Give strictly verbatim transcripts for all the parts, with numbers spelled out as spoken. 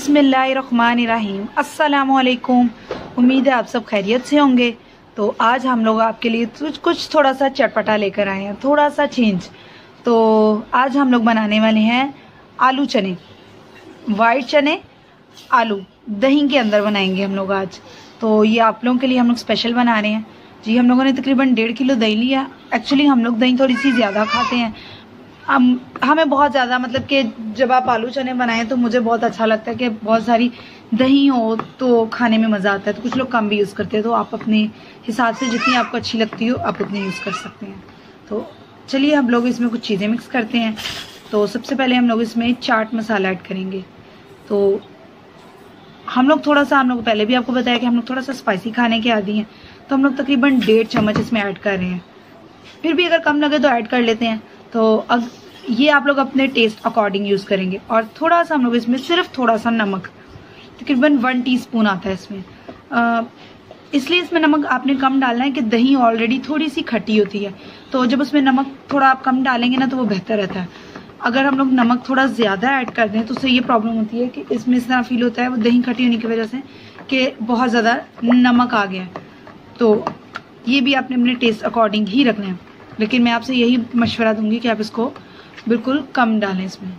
बिस्मिल्लाहिर्रहमानिर्रहीम। अस्सलामुअलैकुम। उम्मीद है आप सब खैरियत से होंगे। तो आज हम लोग आपके लिए कुछ थोड़ा सा चटपटा लेकर आए हैं, थोड़ा सा चेंज। तो आज हम लोग बनाने वाले हैं आलू चने, वाइट चने आलू दही के अंदर बनाएंगे हम लोग आज। तो ये आप लोगों के लिए हम लोग स्पेशल बना रहे हैं जी। हम लोगों ने तकरीबन डेढ़ किलो दही लिया। एक्चुअली हम लोग दही थोड़ी सी ज़्यादा खाते हैं। हम हमें बहुत ज़्यादा मतलब कि जब आप आलू चने बनाएं तो मुझे बहुत अच्छा लगता है कि बहुत सारी दही हो तो खाने में मज़ा आता है। तो कुछ लोग कम भी यूज़ करते हैं, तो आप अपने हिसाब से जितनी आपको अच्छी लगती हो आप उतनी यूज़ कर सकते हैं। तो चलिए हम लोग इसमें कुछ चीज़ें मिक्स करते हैं। तो सबसे पहले हम लोग इसमें चाट मसाला ऐड करेंगे। तो हम लोग थोड़ा सा, हम लोग पहले भी आपको बताया कि हम लोग थोड़ा सा स्पाइसी खाने के आदी हैं, तो हम लोग तकरीबन डेढ़ चम्मच इसमें ऐड कर रहे हैं। फिर भी अगर कम लगे तो ऐड कर लेते हैं। तो अब ये आप लोग अपने टेस्ट अकॉर्डिंग यूज़ करेंगे। और थोड़ा सा हम लोग इसमें सिर्फ थोड़ा सा नमक, तकरीबन वन टीस्पून आता है इसमें। आ, इसलिए इसमें नमक आपने कम डालना है कि दही ऑलरेडी थोड़ी सी खट्टी होती है, तो जब उसमें नमक थोड़ा आप कम डालेंगे ना तो वो बेहतर रहता है। अगर हम लोग नमक थोड़ा ज़्यादा ऐड कर दें तो उससे ये प्रॉब्लम होती है कि इसमें इस तरह फील होता है वो दही खट्टी होने की वजह से कि बहुत ज़्यादा नमक आ गया है। तो ये भी आपने अपने टेस्ट अकॉर्डिंग ही रखना है, लेकिन मैं आपसे यही मशवरा दूंगी कि आप इसको बिल्कुल कम डालें इसमें।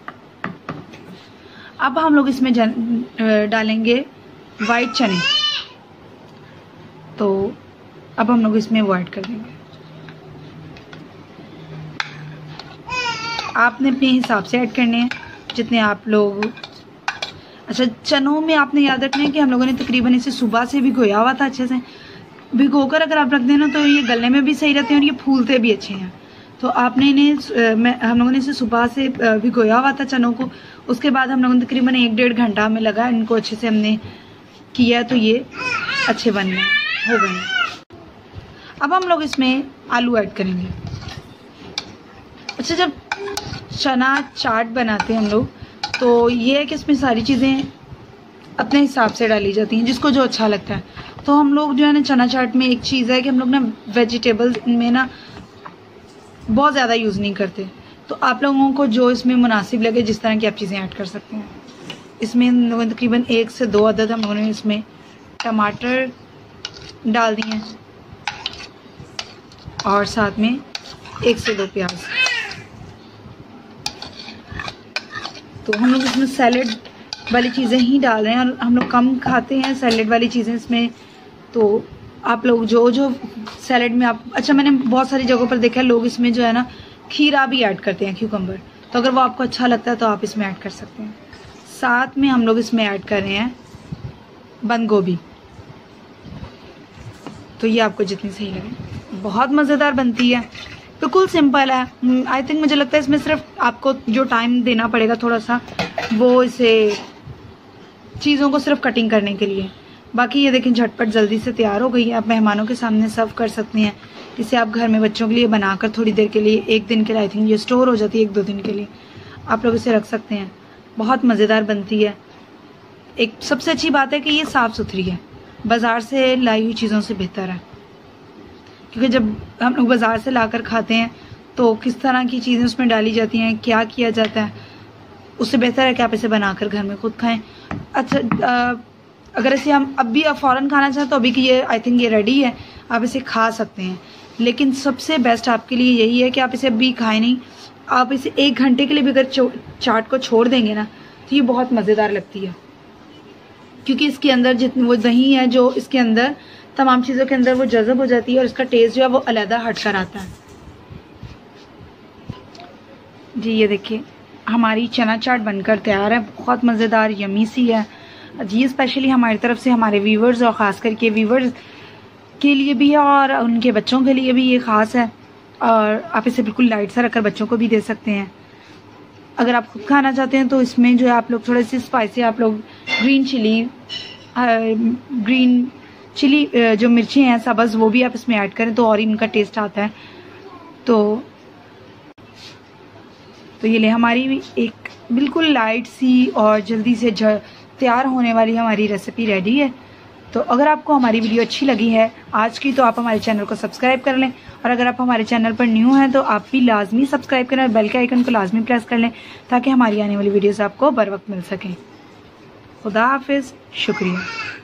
अब हम लोग इसमें डालेंगे वाइट चने। तो अब हम लोग इसमें वो ऐड कर देंगे। आपने अपने हिसाब से ऐड करने हैं जितने आप लोग। अच्छा, चनों में आपने याद रखना है कि हम लोगों ने तकरीबन इसे सुबह से भिगोया हुआ था। अच्छे से भिगोकर अगर आप रख देना तो ये गलने में भी सही रहते हैं और ये फूलते भी अच्छे हैं। तो आपने इन्हें मैं हम लोगों ने इसे सुबह से भिगोया हुआ था चनों को। उसके बाद हम लोगों ने तकरीबन एक डेढ़ घंटा हमें लगा इनको अच्छे से हमने किया, तो ये अच्छे बन गए, हो गए। अब हम लोग इसमें आलू ऐड करेंगे। अच्छा, जब चना चाट बनाते हैं हम लोग तो ये है कि इसमें सारी चीज़ें अपने हिसाब से डाली जाती हैं, जिसको जो अच्छा लगता है। तो हम लोग जो है ना चना चाट में एक चीज़ है कि हम लोग ना वेजिटेबल्स में ना बहुत ज़्यादा यूज़ नहीं करते। तो आप लोगों को जो इसमें मुनासिब लगे जिस तरह की आप चीज़ें ऐड कर सकते हैं। इसमें हम लोगों ने तकरीबन एक से दो अदद हम लोगों ने इसमें टमाटर डाल दिए हैं और साथ में एक से दो प्याज। तो हम लोग इसमें सैलेड वाली चीज़ें ही डाल रहे हैं और हम लोग कम खाते हैं सैलेड वाली चीज़ें इसमें। तो आप लोग जो जो सैलेड में आप, अच्छा मैंने बहुत सारी जगहों पर देखा है लोग इसमें जो है ना खीरा भी ऐड करते हैं, क्यूकम्बर। तो अगर वो आपको अच्छा लगता है तो आप इसमें ऐड कर सकते हैं। साथ में हम लोग इसमें ऐड कर रहे हैं बंद गोभी। तो ये आपको जितनी सही लगे, बहुत मज़ेदार बनती है, बिल्कुल सिंपल है। आई थिंक मुझे लगता है इसमें सिर्फ आपको जो टाइम देना पड़ेगा थोड़ा सा, वो इसे चीज़ों को सिर्फ कटिंग करने के लिए। बाकी ये देखें झटपट जल्दी से तैयार हो गई है। आप मेहमानों के सामने सर्व कर सकते हैं इसे। आप घर में बच्चों के लिए बनाकर थोड़ी देर के लिए, एक दिन के लिए आई थिंक ये स्टोर हो जाती है, एक दो दिन के लिए आप लोग इसे रख सकते हैं। बहुत मज़ेदार बनती है। एक सबसे अच्छी बात है कि ये साफ़ सुथरी है, बाज़ार से लाई हुई चीज़ों से बेहतर है। क्योंकि जब हम लोग बाज़ार से लाकर खाते हैं तो किस तरह की चीज़ें उसमें डाली जाती हैं, क्या किया जाता है, उससे बेहतर है कि आप इसे बनाकर घर में खुद खाएँ। अच्छा, आ, अगर इसे हम अब भी फ़ौरन खाना चाहें तो अभी की ये आई थिंक ये रेडी है, आप इसे खा सकते हैं। लेकिन सबसे बेस्ट आपके लिए यही है कि आप इसे अभी खाएं नहीं, आप इसे एक घंटे के लिए भी अगर चाट को छोड़ देंगे ना तो ये बहुत मज़ेदार लगती है। क्योंकि इसके अंदर जितनी वो दही है जो इसके अंदर तमाम चीज़ों के अंदर वो जज़ब हो जाती है और इसका टेस्ट जो है वो अलहदा हटकर आता है जी। ये देखिए हमारी चना चाट बनकर तैयार है, बहुत मज़ेदार यमी सी है जी। स्पेशली हमारी तरफ से हमारे व्यूवर्स और ख़ास करके व्यूवर्स के लिए भी है और उनके बच्चों के लिए भी ये ख़ास है। और आप इसे बिल्कुल लाइट सा रखकर बच्चों को भी दे सकते हैं। अगर आप खुद खाना चाहते हैं तो इसमें जो है आप लोग थोड़े से स्पाइसी, आप लोग ग्रीन चिली ग्रीन चिली जो मिर्ची हैं सब्ज़, वो भी आप इसमें ऐड करें तो और इनका टेस्ट आता है। तो तो ये ले हमारी भी एक बिल्कुल लाइट सी और जल्दी से तैयार होने वाली हमारी रेसिपी रेडी है। तो अगर आपको हमारी वीडियो अच्छी लगी है आज की तो आप हमारे चैनल को सब्सक्राइब कर लें। और अगर आप हमारे चैनल पर न्यू हैं तो आप भी लाजमी सब्सक्राइब करें और बेल के आइकन को लाजमी प्रेस कर लें ताकि हमारी आने वाली वीडियोस आपको बर वक्त मिल सकें। खुदा हाफिज़, शुक्रिया।